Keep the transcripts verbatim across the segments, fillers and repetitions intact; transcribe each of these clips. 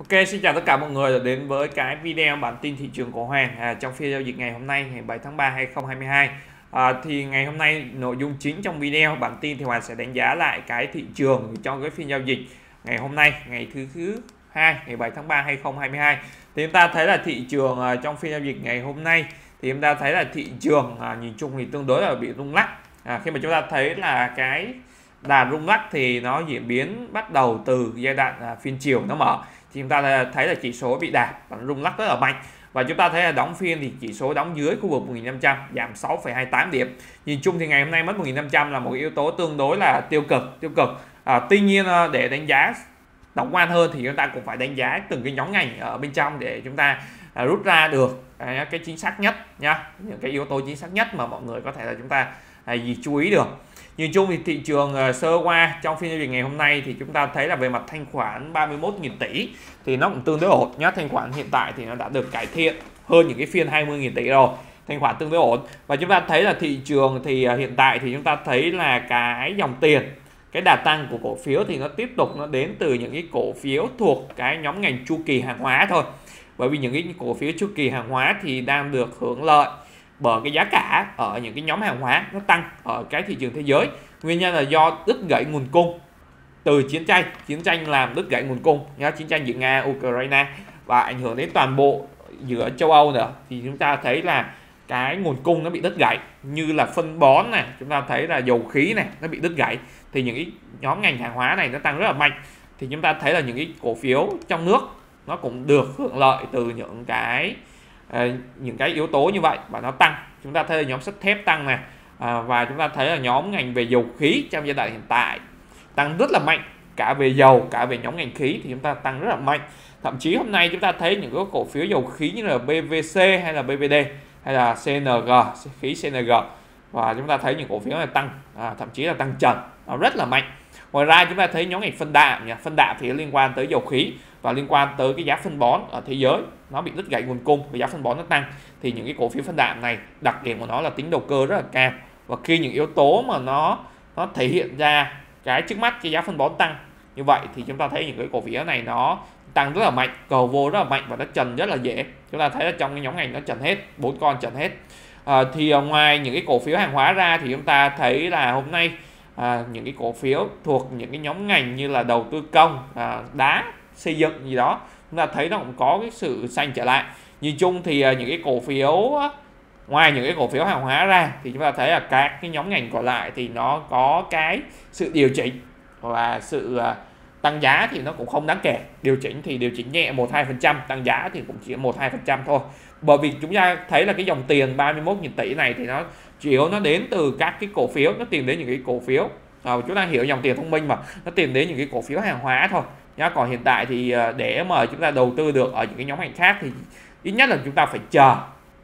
Ok, xin chào tất cả mọi người đã đến với cái video bản tin thị trường của Hoàng à, trong phiên giao dịch ngày hôm nay ngày bảy tháng ba năm hai nghìn không trăm hai mươi hai. À, thì ngày hôm nay nội dung chính trong video bản tin thì Hoàng sẽ đánh giá lại cái thị trường trong cái phiên giao dịch ngày hôm nay ngày thứ thứ hai ngày bảy tháng ba năm hai nghìn không trăm hai mươi hai. Thì chúng ta thấy là thị trường à, trong phiên giao dịch ngày hôm nay thì chúng ta thấy là thị trường à, nhìn chung thì tương đối là bị rung lắc. À, khi mà chúng ta thấy là cái đà rung lắc thì nó diễn biến bắt đầu từ giai đoạn à, phiên chiều nó mở, thì chúng ta thấy là chỉ số bị đạp và rung lắc rất là mạnh, và chúng ta thấy là đóng phiên thì chỉ số đóng dưới khu vực một nghìn năm trăm, giảm sáu phẩy hai mươi tám điểm. Nhìn chung thì ngày hôm nay mất một nghìn năm trăm là một yếu tố tương đối là tiêu cực tiêu cực à, tuy nhiên để đánh giá tổng quan hơn thì chúng ta cũng phải đánh giá từng cái nhóm ngành ở bên trong để chúng ta à, rút ra được à, cái chính xác nhất nha, những cái yếu tố chính xác nhất mà mọi người có thể là chúng ta à, gì chú ý được. Nhìn chung thì thị trường uh, sơ qua trong phiên giao dịch ngày hôm nay thì chúng ta thấy là về mặt thanh khoản ba mươi mốt nghìn tỷ thì nó cũng tương đối ổn nhá. Thanh khoản hiện tại thì nó đã được cải thiện hơn những cái phiên hai mươi nghìn tỷ rồi, thanh khoản tương đối ổn. Và chúng ta thấy là thị trường thì uh, hiện tại thì chúng ta thấy là cái dòng tiền, cái đà tăng của cổ phiếu thì nó tiếp tục nó đến từ những cái cổ phiếu thuộc cái nhóm ngành chu kỳ hàng hóa thôi. Bởi vì những cái cổ phiếu chu kỳ hàng hóa thì đang được hưởng lợi bởi cái giá cả ở những cái nhóm hàng hóa nó tăng ở cái thị trường thế giới. Nguyên nhân là do đứt gãy nguồn cung từ chiến tranh chiến tranh làm đứt gãy nguồn cung nhá, chiến tranh giữa Nga Ukraine và ảnh hưởng đến toàn bộ giữa châu Âu nữa, thì chúng ta thấy là cái nguồn cung nó bị đứt gãy, như là phân bón này, chúng ta thấy là dầu khí này nó bị đứt gãy, thì những cái nhóm ngành hàng hóa này nó tăng rất là mạnh. Thì chúng ta thấy là những cái cổ phiếu trong nước nó cũng được hưởng lợi từ những cái À, những cái yếu tố như vậy và nó tăng. Chúng ta thấy là nhóm sắt thép tăng này, à, và chúng ta thấy là nhóm ngành về dầu khí trong giai đoạn hiện tại tăng rất là mạnh, cả về dầu cả về nhóm ngành khí thì chúng ta tăng rất là mạnh. Thậm chí hôm nay chúng ta thấy những cái cổ phiếu dầu khí như là bê vê xê hay là bê vê đê hay là xê en giê, khí xê en giê, và chúng ta thấy những cổ phiếu này tăng à, thậm chí là tăng trần, nó rất là mạnh. Ngoài ra chúng ta thấy nhóm ngành phân đạm nhỉ? Phân đạm thì liên quan tới dầu khí và liên quan tới cái giá phân bón ở thế giới, nó bị đứt gãy nguồn cung và giá phân bón nó tăng, thì những cái cổ phiếu phân đạm này đặc điểm của nó là tính đầu cơ rất là cao, và khi những yếu tố mà nó nó thể hiện ra cái trước mắt cái giá phân bón tăng như vậy thì chúng ta thấy những cái cổ phiếu này nó tăng rất là mạnh, cầu vô rất là mạnh và nó trần rất là dễ. Chúng ta thấy là trong cái nhóm ngành nó trần hết, bốn con trần hết. À, thì ngoài những cái cổ phiếu hàng hóa ra thì chúng ta thấy là hôm nay à, những cái cổ phiếu thuộc những cái nhóm ngành như là đầu tư công, à, đá, xây dựng gì đó, chúng ta thấy nó cũng có cái sự xanh trở lại. Nhìn chung thì những cái cổ phiếu ngoài những cái cổ phiếu hàng hóa ra thì chúng ta thấy là các cái nhóm ngành còn lại thì nó có cái sự điều chỉnh và sự tăng giá thì nó cũng không đáng kể. Điều chỉnh thì điều chỉnh nhẹ một hai phần trăm, tăng giá thì cũng chỉ một hai phần trăm thôi. Bởi vì chúng ta thấy là cái dòng tiền ba mươi mốt nghìn tỷ này thì nó chủ yếu nó đến từ các cái cổ phiếu, nó tìm đến những cái cổ phiếu, à, chúng ta hiểu dòng tiền thông minh mà, nó tìm đến những cái cổ phiếu hàng hóa thôi nhá. Còn hiện tại thì để mà chúng ta đầu tư được ở những cái nhóm ngành khác thì ít nhất là chúng ta phải chờ,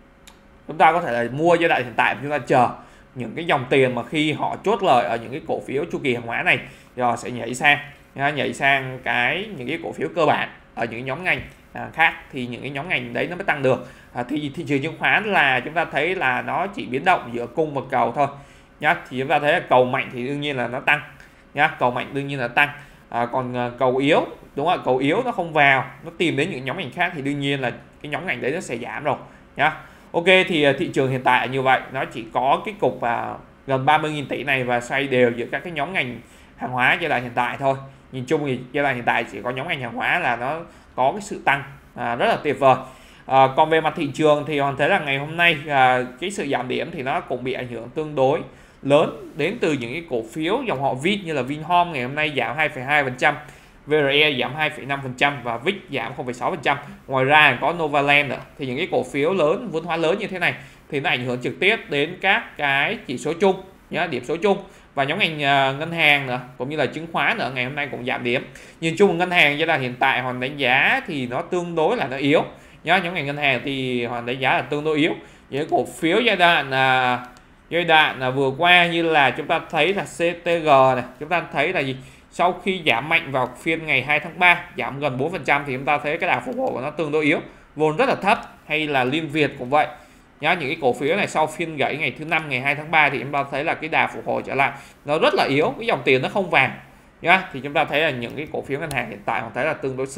chúng ta có thể là mua giai đoạn hiện tại, chúng ta chờ những cái dòng tiền mà khi họ chốt lời ở những cái cổ phiếu chu kỳ hàng hóa này rồi sẽ nhảy sang nhảy sang cái những cái cổ phiếu cơ bản ở những nhóm ngành à, khác, thì những cái nhóm ngành đấy nó mới tăng được. À, thì thị trường chứng khoán là chúng ta thấy là nó chỉ biến động giữa cung và cầu thôi nhá. Thì chúng ta thấy là cầu mạnh thì đương nhiên là nó tăng nhá, cầu mạnh đương nhiên là tăng. À, còn cầu yếu, đúng không? Cầu yếu nó không vào, nó tìm đến những nhóm ngành khác thì đương nhiên là cái nhóm ngành đấy nó sẽ giảm rồi nhá. Ok, thì thị trường hiện tại như vậy, nó chỉ có cái cục à, gần ba mươi nghìn tỷ này và xoay đều giữa các cái nhóm ngành hàng hóa giai đoạn hiện tại thôi. Nhìn chung thì giai đoạn hiện tại chỉ có nhóm ngành hàng hóa là nó có cái sự tăng à, rất là tuyệt vời. À, còn về mặt thị trường thì hoàn thấy là ngày hôm nay à, cái sự giảm điểm thì nó cũng bị ảnh hưởng tương đối lớn đến từ những cái cổ phiếu dòng họ Vin, như là Vinhome ngày hôm nay giảm hai phẩy hai phần trăm, vê rờ e giảm hai phẩy năm phần trăm và vê i xê giảm không phẩy sáu phần trăm. Ngoài ra có Novaland nữa. Thì những cái cổ phiếu lớn, vốn hóa lớn như thế này thì nó ảnh hưởng trực tiếp đến các cái chỉ số chung nhá, điểm số chung, và nhóm ngành uh, ngân hàng nữa cũng như là chứng khoán nữa ngày hôm nay cũng giảm điểm. Nhìn chung ngân hàng giai đoạn hiện tại hoàn đánh giá thì nó tương đối là nó yếu nhá, nhóm ngành ngân hàng thì hoàn đánh giá là tương đối yếu. Những cổ phiếu giai đoạn uh, giai đoạn uh, vừa qua như là chúng ta thấy là xê tê giê này, chúng ta thấy là gì, sau khi giảm mạnh vào phiên ngày hai tháng ba giảm gần bốn phần trăm thì chúng ta thấy cái đà phục hồi của nó tương đối yếu, vốn rất là thấp. Hay là Liên Việt cũng vậy nhá, những cái cổ phiếu này sau phiên gãy ngày thứ năm ngày hai tháng ba thì chúng ta thấy là cái đà phục hồi trở lại nó rất là yếu, cái dòng tiền nó không vào nhá. Thì chúng ta thấy là những cái cổ phiếu ngân hàng hiện tại họ thấy là tương đối xấu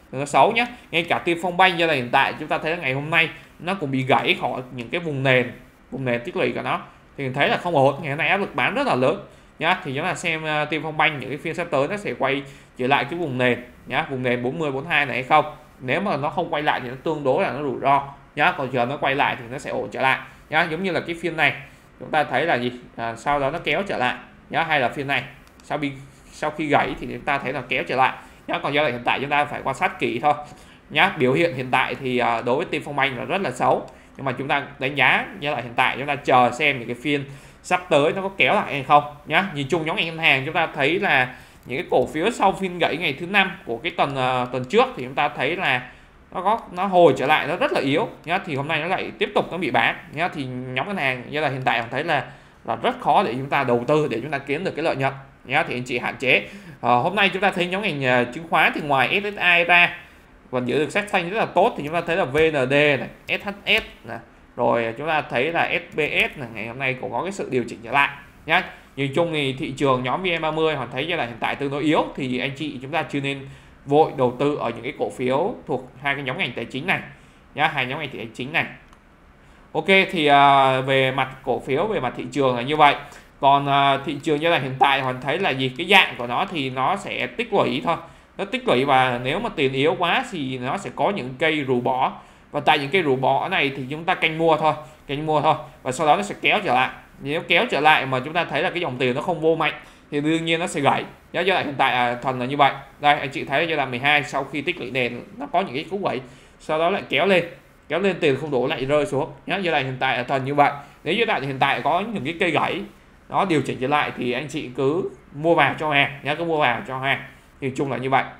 đừng có xấu nhé. Ngay cả Tiên Phong Banh giai đoạn hiện tại chúng ta thấy là ngày hôm nay nó cũng bị gãy khỏi những cái vùng nền vùng nền tích lũy của nó, thì mình thấy là không ổn. Ngày hôm nay áp lực bán rất là lớn nhá. Thì chúng ta xem uh, Tiên Phong Banh những cái phiên sắp tới nó sẽ quay trở lại cái vùng nền nhá, vùng nền bốn mươi bốn mươi hai này hay không. Nếu mà nó không quay lại thì nó tương đối là nó rủi ro nhá, còn chờ nó quay lại thì nó sẽ ổn trở lại nhá. Giống như là cái phiên này chúng ta thấy là gì, à, sau đó nó kéo trở lại nhá, hay là phiên này sau bị sau khi gãy thì chúng ta thấy là kéo trở lại nhá. Còn giai đoạn hiện tại chúng ta phải quan sát kỹ thôi nhá. Biểu hiện hiện tại thì uh, đối với Tiên Phong Banh là rất là xấu, nhưng mà chúng ta đánh giá giai đoạn hiện tại chúng ta chờ xem những cái phiên sắp tới nó có kéo lại hay không nhá. Nhìn chung nhóm ngành hàng chúng ta thấy là những cái cổ phiếu sau phiên gãy ngày thứ năm của cái tuần uh, tuần trước thì chúng ta thấy là nó có nó hồi trở lại, nó rất là yếu nhá. Thì hôm nay nó lại tiếp tục nó bị bán nhá. Thì nhóm ngân hàng giai đoạn hiện tại mình thấy là là rất khó để chúng ta đầu tư, để chúng ta kiếm được cái lợi nhuận nhá. Thì anh chị hạn chế. À, hôm nay chúng ta thấy nhóm ngành uh, chứng khoán thì ngoài ét ét i ra còn giữ được sắc xanh rất là tốt, thì chúng ta thấy là vê en đê này, ét hát ét này, rồi chúng ta thấy là ét bê ét này, ngày hôm nay cũng có cái sự điều chỉnh trở lại nhá. Nhìn chung thì thị trường nhóm vê en ba mươi hoàn thấy giai đoạn hiện tại tương đối yếu, thì anh chị chúng ta chưa nên vội đầu tư ở những cái cổ phiếu thuộc hai cái nhóm ngành tài chính này nhá, hai nhóm ngành tài chính này. Ok, thì uh, về mặt cổ phiếu, về mặt thị trường là như vậy. Còn uh, thị trường giai đoạn hiện tại hoàn thấy là gì, cái dạng của nó thì nó sẽ tích lũy thôi, nó tích lũy, và nếu mà tiền yếu quá thì nó sẽ có những cây rũ bỏ, và tại những cây rũ bỏ này thì chúng ta canh mua thôi, canh mua thôi, và sau đó nó sẽ kéo trở lại. Nếu kéo trở lại mà chúng ta thấy là cái dòng tiền nó không vô mạnh thì đương nhiên nó sẽ gãy. Giai đoạn hiện tại à, thuần là như vậy. Đây anh chị thấy giai đoạn mười hai sau khi tích lũy nền nó có những cái cú gãy, sau đó lại kéo lên, kéo lên tiền không đủ lại rơi xuống nhá. Giai đoạn hiện tại là thuần như vậy. Nếu giai đoạn hiện tại có những cái cây gãy nó điều chỉnh trở lại thì anh chị cứ mua vào cho hàng nhá, cứ mua vào cho hàng. Thì chung là như vậy.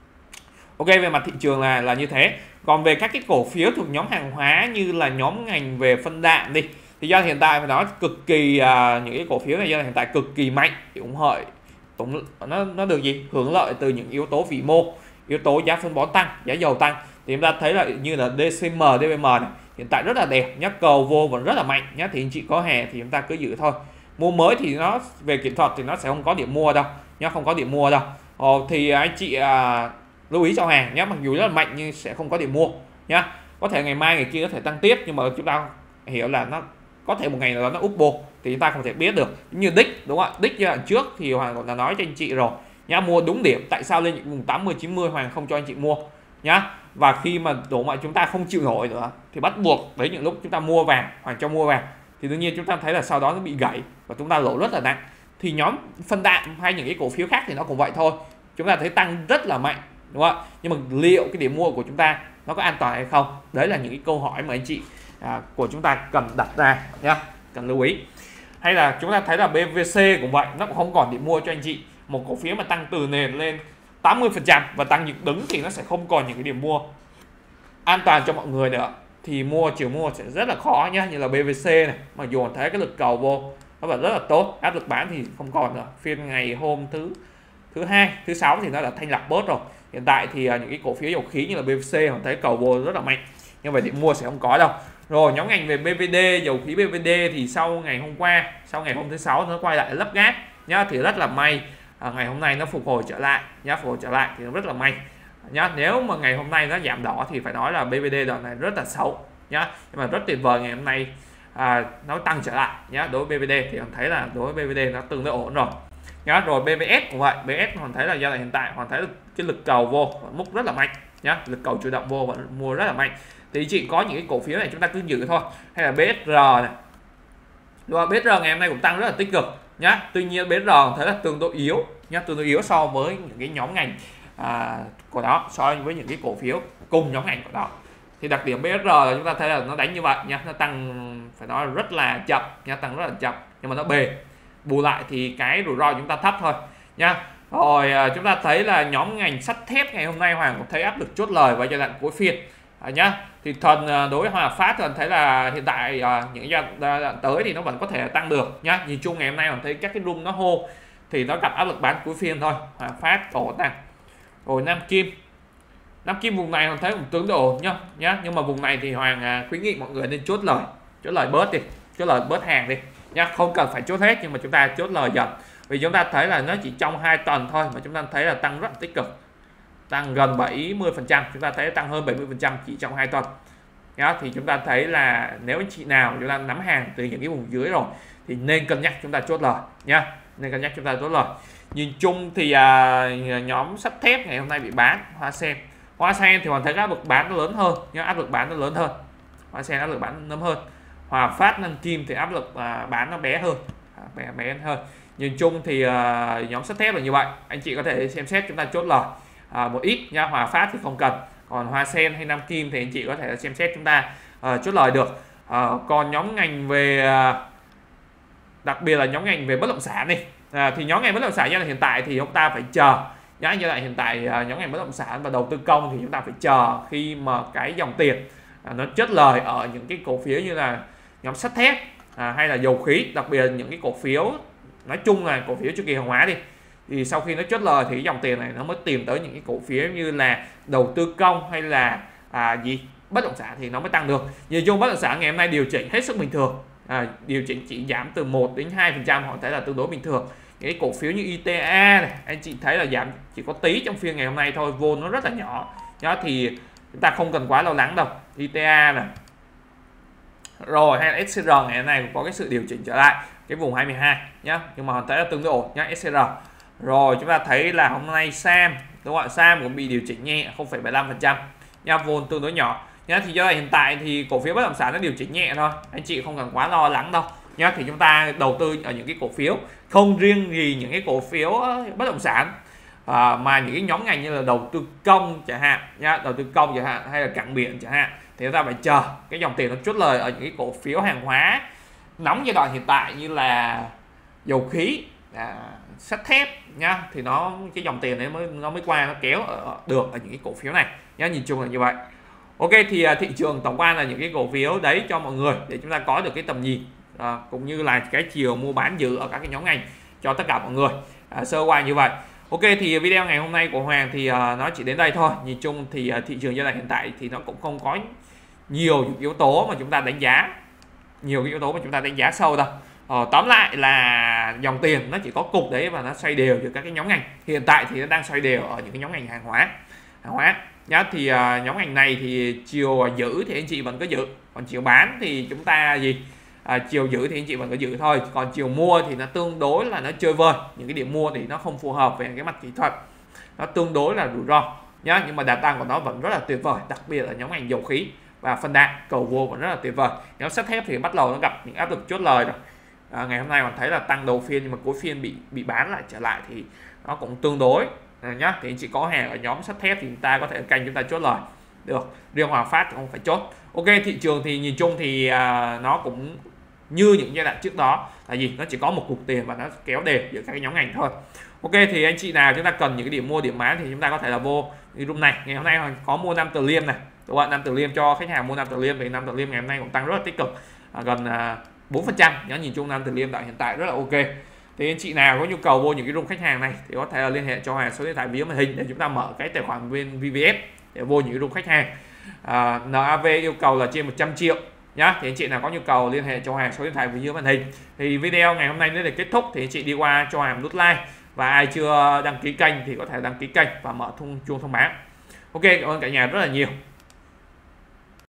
Ok, về mặt thị trường là là như thế. Còn về các cái cổ phiếu thuộc nhóm hàng hóa như là nhóm ngành về phân đạm đi, thì do hiện tại phải nói cực kỳ à, những cái cổ phiếu này do hiện tại cực kỳ mạnh thì ủng hộ tổng nó nó được gì hưởng lợi từ những yếu tố vĩ mô, yếu tố giá phân bón tăng, giá dầu tăng. Thì chúng ta thấy là như là đê xê em, đê bê em này hiện tại rất là đẹp nhá, cầu vô vẫn rất là mạnh nhá. Thì anh chị có hè thì chúng ta cứ giữ thôi. Mua mới thì nó về kỹ thuật thì nó sẽ không có điểm mua đâu nhá, không có điểm mua đâu. Ồ, thì anh chị à, lưu ý cho hàng nhé, mặc dù rất là mạnh nhưng sẽ không có điểm mua nhá. Có thể ngày mai ngày kia có thể tăng tiếp, nhưng mà chúng ta hiểu là nó có thể một ngày nào đó nó úp bô thì chúng ta không thể biết được. Như đích đúng không ạ, đích giai đoạn trước thì Hoàng cũng đã nói cho anh chị rồi nhá, mua đúng điểm. Tại sao lên những vùng tám mươi chín mươi Hoàng không cho anh chị mua nhá, và khi mà đổ mà chúng ta không chịu nổi nữa thì bắt buộc đấy những lúc chúng ta mua vàng, Hoàng cho mua vàng, thì đương nhiên chúng ta thấy là sau đó nó bị gãy và chúng ta lỗ rất là nặng. Thì nhóm phân đạm hay những cái cổ phiếu khác thì nó cũng vậy thôi, chúng ta thấy tăng rất là mạnh đúng không ạ, nhưng mà liệu cái điểm mua của chúng ta nó có an toàn hay không, đấy là những cái câu hỏi mà anh chị à, của chúng ta cần đặt ra nhá, cần lưu ý. Hay là chúng ta thấy là bê vê xê cũng vậy, nó cũng không còn điểm mua cho anh chị. Một cổ phiếu mà tăng từ nền lên tám mươi phần trăm và tăng dựng đứng thì nó sẽ không còn những cái điểm mua an toàn cho mọi người nữa, thì mua chiều mua sẽ rất là khó nhá. Như là bê vê xê này, mặc dù thấy cái lực cầu vô nó vẫn rất là tốt, áp lực bán thì không còn nữa. Phiên ngày hôm thứ thứ hai, thứ sáu thì nó đã thanh lọc bớt rồi. Hiện tại thì những cái cổ phiếu dầu khí như là bê vê xê họ thấy cầu vô rất là mạnh, nhưng về điểm mua sẽ không có đâu. Rồi nhóm ngành về bê vê đê, dầu khí bê vê đê thì sau ngày hôm qua, sau ngày hôm thứ sáu nó quay lại lắp ghép nhá, thì rất là may à, ngày hôm nay nó phục hồi trở lại nhá, phục hồi trở lại thì nó rất là may nhá. Nếu mà ngày hôm nay nó giảm đỏ thì phải nói là bê vê đê đoạn này rất là xấu nhá, nhưng mà rất tuyệt vời ngày hôm nay à, nó tăng trở lại nhá. Đối với bê vê đê thì mình thấy là đối với bê vê đê nó tương đối ổn rồi nhá. Rồi bê vê ét cũng vậy, bê vê ét mình thấy là do là hiện tại mình thấy cái lực cầu vô múc rất là mạnh nhá, lực cầu chủ động vô và mua rất là mạnh. Thì chị có những cái cổ phiếu này chúng ta cứ giữ thôi. Hay là bê ét rờ này, rồi bê ét rờ ngày hôm nay cũng tăng rất là tích cực nhá. Tuy nhiên bê ét rờ thấy là tương đối yếu nhá, tương đối yếu so với những cái nhóm ngành à, của đó, so với những cái cổ phiếu cùng nhóm ngành của đó. Thì đặc điểm bê ét rờ là chúng ta thấy là nó đánh như vậy nhá, nó tăng phải nói là rất là chậm nhá, tăng rất là chậm nhưng mà nó bền. Bù lại thì cái rủi ro chúng ta thấp thôi nhá. Rồi chúng ta thấy là nhóm ngành sắt thép ngày hôm nay Hoàng cũng thấy áp lực chốt lời vào giai đoạn cuối phiên à, nhá. Thì thuần đối với Hòa Phát thuần thấy là hiện tại à, những giai đoạn tới thì nó vẫn có thể tăng được nhá. Nhìn chung ngày hôm nay Hoàng thấy các cái room nó hô thì nó gặp áp lực bán cuối phiên thôi. Hòa Phát ổn nè. Rồi Nam Kim, Nam Kim vùng này Hoàng thấy cũng tương đối ổn nhá nhá. Nhưng mà vùng này thì Hoàng à, khuyến nghị mọi người nên chốt lời, chốt lời bớt đi, chốt lời bớt hàng đi nhá. Không cần phải chốt hết nhưng mà chúng ta chốt lời dần, vì chúng ta thấy là nó chỉ trong hai tuần thôi mà chúng ta thấy là tăng rất là tích cực, tăng gần bảy mươi phần trăm, chúng ta thấy tăng hơn bảy mươi phần trăm chỉ trong hai tuần. Đó, thì chúng ta thấy là nếu anh chị nào chúng ta nắm hàng từ những cái vùng dưới rồi thì nên cân nhắc chúng ta chốt lời nhá, nên cân nhắc chúng ta chốt lời. Nhìn chung thì à, nhóm sắt thép ngày hôm nay bị bán. Hoa Sen, Hoa Sen thì hoàn thấy áp lực bán nó lớn hơn nhá, áp lực bán nó lớn hơn. Hoa Sen áp lực bán lớn hơn. Hòa Phát, Nam Kim thì áp lực à, bán nó bé hơn, à, bé bé hơn. Nhìn chung thì à, nhóm sắt thép là như vậy, anh chị có thể xem xét chúng ta chốt lời à, một ít nhá. Hòa Phát thì không cần, còn Hoa Sen hay Nam Kim thì anh chị có thể xem xét chúng ta uh, chốt lời được. Uh, còn nhóm ngành về uh, đặc biệt là nhóm ngành về bất động sản đi, uh, thì nhóm ngành bất động sản giai đoạn hiện tại thì chúng ta phải chờ nhá. Giai đoạn hiện tại uh, nhóm ngành bất động sản và đầu tư công thì chúng ta phải chờ khi mà cái dòng tiền uh, nó chốt lời ở những cái cổ phiếu như là nhóm sắt thép uh, hay là dầu khí, đặc biệt là những cái cổ phiếu nói chung là cổ phiếu chu kỳ hàng hóa đi, thì sau khi nó chốt lời thì dòng tiền này nó mới tìm tới những cái cổ phiếu như là đầu tư công hay là à, gì bất động sản thì nó mới tăng được. Nhìn chung bất động sản ngày hôm nay điều chỉnh hết sức bình thường, à, điều chỉnh chỉ giảm từ một đến hai phần trăm, họ thấy là tương đối bình thường. Những cái cổ phiếu như i tê a này anh chị thấy là giảm chỉ có tí trong phiên ngày hôm nay thôi, vô nó rất là nhỏ đó, thì chúng ta không cần quá lo lắng đâu. i tê a này rồi hay là ét xê rờ ngày hôm nay cũng có cái sự điều chỉnh trở lại cái vùng hai mươi hai nhá, nhưng mà họ thấy là tương đối ổn nhá. ét xê rờ rồi chúng ta thấy là hôm nay Sam, đúng không ạ, Sam cũng bị điều chỉnh nhẹ không phẩy bảy mươi lăm phần trăm nha, vốn tương đối nhỏ nhá. Thì do hiện tại thì cổ phiếu bất động sản nó điều chỉnh nhẹ thôi, anh chị không cần quá lo lắng đâu nhá. Thì chúng ta đầu tư ở những cái cổ phiếu không riêng gì những cái cổ phiếu bất động sản à, mà những cái nhóm ngành như là đầu tư công chẳng hạn nhá, đầu tư công chẳng hạn hay là cảng biển chẳng hạn, thì chúng ta phải chờ cái dòng tiền nó chốt lời ở những cái cổ phiếu hàng hóa nóng giai đoạn hiện tại như là dầu khí, à, sắt thép nhá, thì nó cái dòng tiền đấy mới nó mới qua nó kéo ở, được ở những cái cổ phiếu này nhá. Nhìn chung là như vậy. Ok, thì thị trường tổng quan là những cái cổ phiếu đấy cho mọi người để chúng ta có được cái tầm nhìn à, cũng như là cái chiều mua bán dự ở các cái nhóm ngành cho tất cả mọi người à, sơ qua như vậy. Ok, thì video ngày hôm nay của Hoàng thì uh, nó chỉ đến đây thôi. Nhìn chung thì uh, thị trường giai đoạn hiện tại thì nó cũng không có nhiều những yếu tố mà chúng ta đánh giá nhiều cái yếu tố mà chúng ta đánh giá sâu đâu. Ờ, tóm lại là dòng tiền nó chỉ có cục đấy và nó xoay đều giữa các cái nhóm ngành. Hiện tại thì nó đang xoay đều ở những cái nhóm ngành hàng hóa hàng hóa nhá. Thì uh, nhóm ngành này thì chiều giữ thì anh chị vẫn có giữ, còn chiều bán thì chúng ta gì à, chiều giữ thì anh chị vẫn có giữ thôi, còn chiều mua thì nó tương đối là nó chơi vơi, những cái điểm mua thì nó không phù hợp về cái mặt kỹ thuật, nó tương đối là rủi ro nhá. Nhưng mà đà tăng của nó vẫn rất là tuyệt vời, đặc biệt là nhóm ngành dầu khí và phân đạm cầu vô vẫn rất là tuyệt vời. Nhóm sắt thép thì bắt đầu nó gặp những áp lực chốt lời rồi. À, ngày hôm nay còn thấy là tăng đầu phiên nhưng mà cuối phiên bị bị bán lại trở lại thì nó cũng tương đối à, nhá. Thì anh chị có hàng ở nhóm sắt thép thì chúng ta có thể canh chúng ta chốt lời được, riêng Hòa Phát thì không phải chốt. Ok, thị trường thì nhìn chung thì à, nó cũng như những giai đoạn trước đó là gì, nó chỉ có một cục tiền và nó kéo đều giữa các cái nhóm ngành thôi. Ok, thì anh chị nào chúng ta cần những cái điểm mua điểm bán thì chúng ta có thể là vô cái room này. Ngày hôm nay có mua năm Từ Liêm này, đúng không ạ, năm Từ Liêm cho khách hàng mua năm Từ Liêm thì năm Từ Liêm ngày hôm nay cũng tăng rất là tích cực, à, gần à, bốn phần trăm nhớ. Nhìn chung năm Từ Liêm tại hiện tại rất là ok. Thì anh chị nào có nhu cầu vô những cái room khách hàng này thì có thể là liên hệ cho Hoàng số điện thoại video màn hình để chúng ta mở cái tài khoản bên vê vê ét để vô những cái room khách hàng. à, en a vê yêu cầu là trên một trăm triệu nhá. Thì anh chị nào có nhu cầu liên hệ cho Hoàng số điện thoại video màn hình. Thì video ngày hôm nay đến để kết thúc thì anh chị đi qua cho Hoàng nút like, và ai chưa đăng ký kênh thì có thể đăng ký kênh và mở thông chuông thông báo. Ok, cảm ơn cả nhà rất là nhiều.